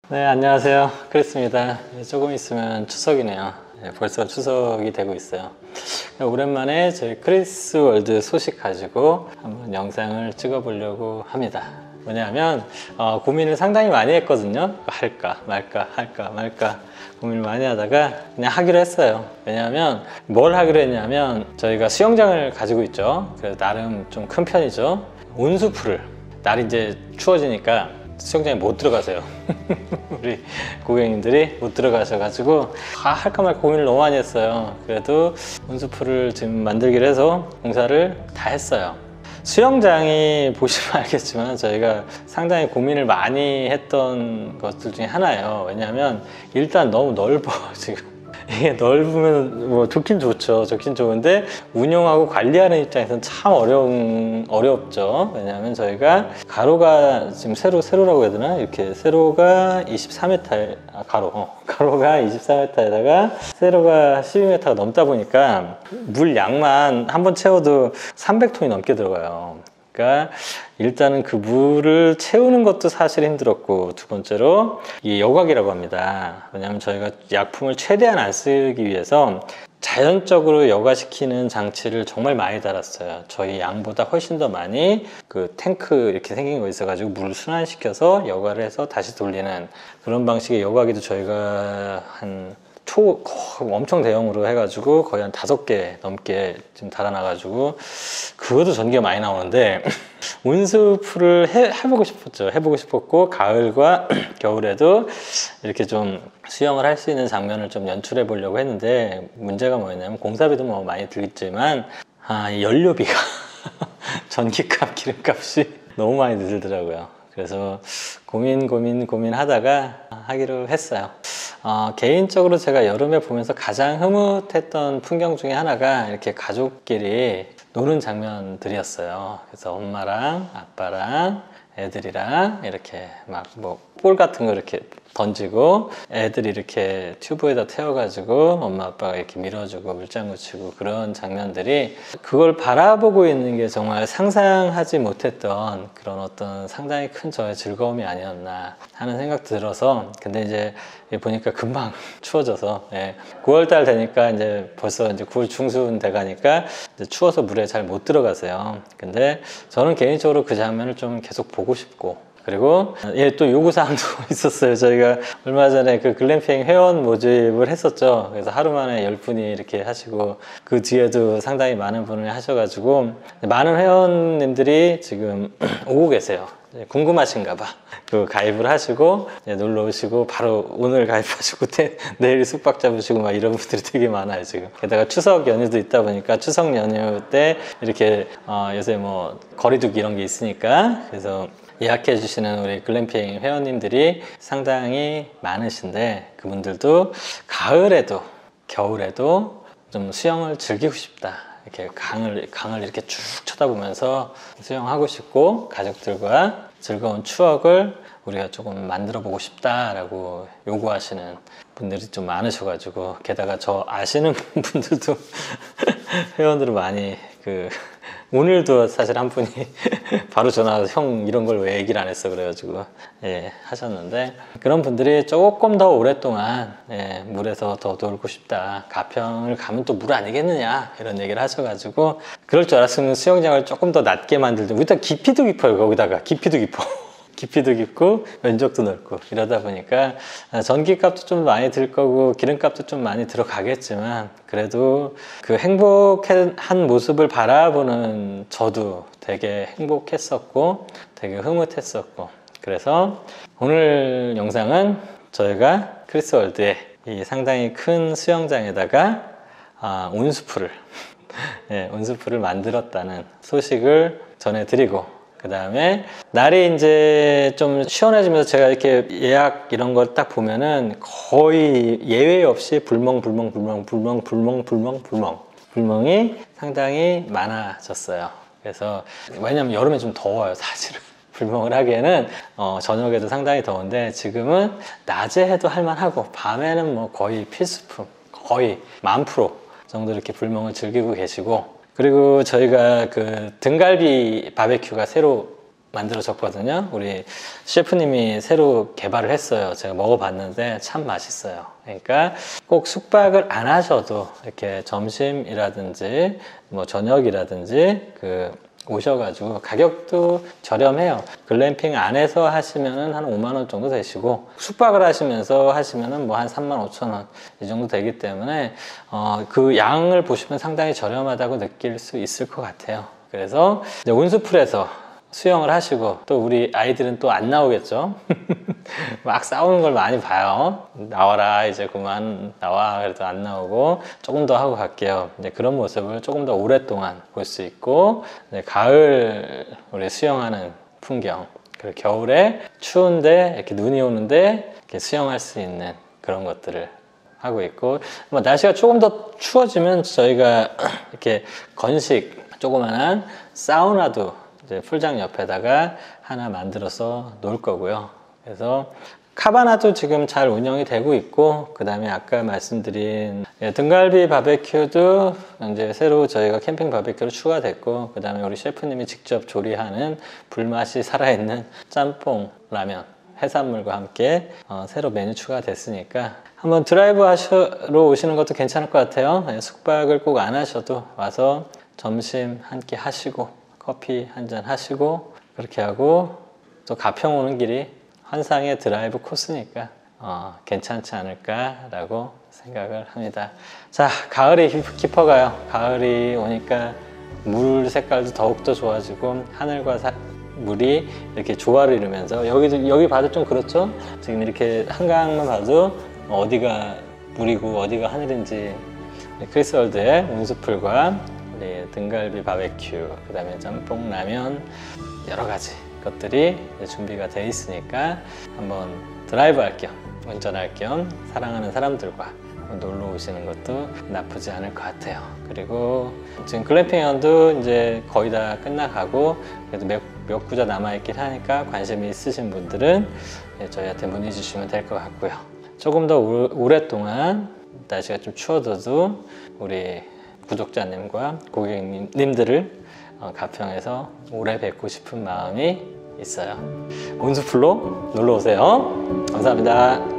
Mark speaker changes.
Speaker 1: 네, 안녕하세요. 크리스입니다. 조금 있으면 추석이네요. 벌써 추석이 되고 있어요. 오랜만에 저희 크리스 월드 소식 가지고 한번 영상을 찍어 보려고 합니다. 왜냐하면 고민을 상당히 많이 했거든요. 할까 말까 고민을 많이 하다가 그냥 하기로 했어요. 왜냐하면 뭘 하기로 했냐면 저희가 수영장을 가지고 있죠. 그래서 나름 좀 큰 편이죠. 온수풀을 날이 이제 추워지니까 수영장에 못 들어가세요. 우리 고객님들이 못 들어가셔가지고 할까 말까 고민을 너무 많이 했어요. 그래도 온수풀을 지금 만들기로 해서 공사를 다 했어요. 수영장이 보시면 알겠지만 저희가 상당히 고민을 많이 했던 것들 중에 하나예요. 왜냐하면 일단 너무 넓어 지금. 이게 넓으면 뭐 좋긴 좋죠. 좋긴 좋은데 운영하고 관리하는 입장에서는 참 어렵죠. 왜냐하면 저희가 가로가 지금 세로라고 해야 되나? 이렇게 세로가 24m, 가로가 24m에다가 세로가 12m가 넘다 보니까 물 양만 한번 채워도 300톤이 넘게 들어가요. 그러니까 일단은 그 물을 채우는 것도 사실 힘들었고, 두 번째로 이 여과기라고 합니다. 왜냐하면 저희가 약품을 최대한 안 쓰기 위해서 자연적으로 여과시키는 장치를 정말 많이 달았어요. 저희 양보다 훨씬 더 많이 그 탱크 이렇게 생긴 거 있어가지고 물을 순환시켜서 여과를 해서 다시 돌리는 그런 방식의 여과기도 저희가 엄청 대형으로 해가지고 거의 한 5개 넘게 지금 달아놔가지고 그것도 전기가 많이 나오는데 온수풀을 해보고 싶었죠. 해보고 싶었고 가을과 겨울에도 이렇게 좀 수영을 할 수 있는 장면을 좀 연출해 보려고 했는데 문제가 뭐였냐면 공사비도 뭐 많이 들겠지만 연료비가 전기값, 기름값이 너무 많이 들더라고요. 그래서 고민하다가 하기로 했어요. 개인적으로 제가 여름에 보면서 가장 흐뭇했던 풍경 중에 하나가 이렇게 가족끼리 노는 장면들이었어요. 그래서 엄마랑 아빠랑 애들이랑 이렇게 막 볼 같은 거 이렇게 던지고 애들이 이렇게 튜브에다 태워가지고 엄마 아빠가 이렇게 밀어주고 물장구 치고 그런 장면들이 그걸 바라보고 있는 게 정말 상상하지 못했던 그런 어떤 상당히 큰 저의 즐거움이 아니었나 하는 생각 들어서 근데 이제 보니까 금방 추워져서 9월달 되니까 이제 벌써 이제 9월 중순 돼가니까 이제 추워서 물에 잘 못 들어가세요. 근데 저는 개인적으로 그 장면을 좀 계속 보고 싶고 그리고 또 요구사항도 있었어요. 저희가 얼마 전에 그 글램핑 회원 모집을 했었죠. 그래서 하루 만에 10분이 이렇게 하시고 그 뒤에도 상당히 많은 분을 하셔가지고 많은 회원님들이 지금 오고 계세요. 궁금하신가 봐. 그 가입을 하시고 놀러 오시고 바로 오늘 가입하시고 내일 숙박 잡으시고 막 이런 분들이 되게 많아요 지금. 게다가 추석 연휴도 있다 보니까 추석 연휴 때 이렇게 요새 뭐 거리두기 이런 게 있으니까 그래서 예약해 주시는 우리 글램핑 회원님들이 상당히 많으신데 그분들도 가을에도 겨울에도 좀 수영을 즐기고 싶다. 이렇게 강을 이렇게 쭉 쳐다보면서 수영하고 싶고 가족들과 즐거운 추억을 우리가 조금 만들어 보고 싶다라고 요구하시는 분들이 좀 많으셔가지고 게다가 저 아시는 분들도 회원들을 많이 오늘도 사실 한 분이 바로 전화 와서 형 이런 걸 왜 얘기를 안 했어 그래가지고 하셨는데 그런 분들이 조금 더 오랫동안 물에서 더 놀고 싶다 가평을 가면 또 물 아니겠느냐 이런 얘기를 하셔가지고 그럴 줄 알았으면 수영장을 조금 더 낮게 만들든 일단 깊이도 깊어요. 거기다가 깊이도 깊고 면적도 넓고 이러다 보니까 전기값도 좀 많이 들 거고 기름값도 좀 많이 들어가겠지만 그래도 그 행복한 모습을 바라보는 저도 되게 행복했었고 되게 흐뭇했었고 그래서 오늘 영상은 저희가 크리스월드에 이 상당히 큰 수영장에다가 온수풀을 만들었다는 소식을 전해드리고 그 다음에 날이 이제 좀 시원해지면서 제가 이렇게 예약 이런 걸 딱 보면은 거의 예외 없이 불멍이 상당히 많아졌어요. 그래서 왜냐면 여름에 좀 더워요 사실은. 불멍을 하기에는 저녁에도 상당히 더운데 지금은 낮에 해도 할만하고 밤에는 뭐 거의 필수품 거의 10,000% 정도 이렇게 불멍을 즐기고 계시고 그리고 저희가 그 등갈비 바베큐가 새로 만들어졌거든요. 우리 셰프님이 새로 개발을 했어요. 제가 먹어봤는데 참 맛있어요. 그러니까 꼭 숙박을 안 하셔도 이렇게 점심이라든지 뭐 저녁이라든지 오셔가지고 가격도 저렴해요. 글램핑 안에서 하시면은 한 5만 원 정도 되시고, 숙박을 하시면서 하시면은 뭐 한 3만 5천 원 이 정도 되기 때문에 그 양을 보시면 상당히 저렴하다고 느낄 수 있을 것 같아요. 그래서 이제 온수풀에서 수영을 하시고, 또 우리 아이들은 또 안 나오겠죠. 막 싸우는 걸 많이 봐요. 나와라, 이제 그만 나와. 그래도 안 나오고 조금 더 하고 갈게요. 이제 그런 모습을 조금 더 오랫동안 볼 수 있고, 이제 가을 우리 수영하는 풍경, 그리고 겨울에 추운데 이렇게 눈이 오는데 이렇게 수영할 수 있는 그런 것들을 하고 있고, 뭐 날씨가 조금 더 추워지면 저희가 이렇게 건식 조그만한 사우나도 이제 풀장 옆에다가 하나 만들어서 놓을 거고요. 그래서 카바나도 지금 잘 운영이 되고 있고, 그 다음에 아까 말씀드린 등갈비 바베큐도 이제 새로 저희가 캠핑 바베큐로 추가됐고, 그 다음에 우리 셰프님이 직접 조리하는 불맛이 살아있는 짬뽕 라면, 해산물과 함께 새로 메뉴 추가됐으니까 한번 드라이브 하러 오시는 것도 괜찮을 것 같아요. 숙박을 꼭 안 하셔도 와서 점심 한 끼 하시고 커피 한 잔 하시고 그렇게 하고, 또 가평 오는 길이 환상의 드라이브 코스니까 괜찮지 않을까라고 생각을 합니다. 자, 가을이 깊어가요. 가을이 오니까 물 색깔도 더욱더 좋아지고, 하늘과 물이 이렇게 조화를 이루면서, 여기 봐도 좀 그렇죠? 지금 이렇게 한강만 봐도 어디가 물이고 어디가 하늘인지, 크리스월드의 온수풀과 우리 등갈비 바베큐, 그 다음에 짬뽕 라면, 여러 가지 것들이 준비가 되어 있으니까 한번 드라이브 할 겸, 운전할 겸 사랑하는 사람들과 놀러 오시는 것도 나쁘지 않을 것 같아요. 그리고 지금 글램핑연도 이제 거의 다 끝나가고, 그래도 몇 구자 남아있긴 하니까 관심이 있으신 분들은 저희한테 문의 주시면 될 것 같고요. 조금 더 오랫동안 날씨가 좀 추워져도 우리 구독자님과 고객님들을 가평에서 오래 뵙고 싶은 마음이 있어요. 온수풀로 놀러 오세요. 감사합니다.